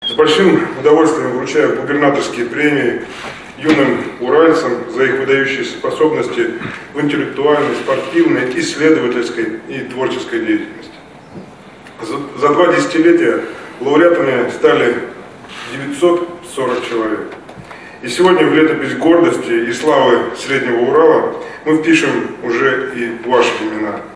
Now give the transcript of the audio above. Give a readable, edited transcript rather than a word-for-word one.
С большим удовольствием вручаю губернаторские премии юным уральцам за их выдающиеся способности в интеллектуальной, спортивной, исследовательской и творческой деятельности. За 2 десятилетия лауреатами стали 940 человек. И сегодня в летопись гордости и славы Среднего Урала мы впишем уже и ваши имена.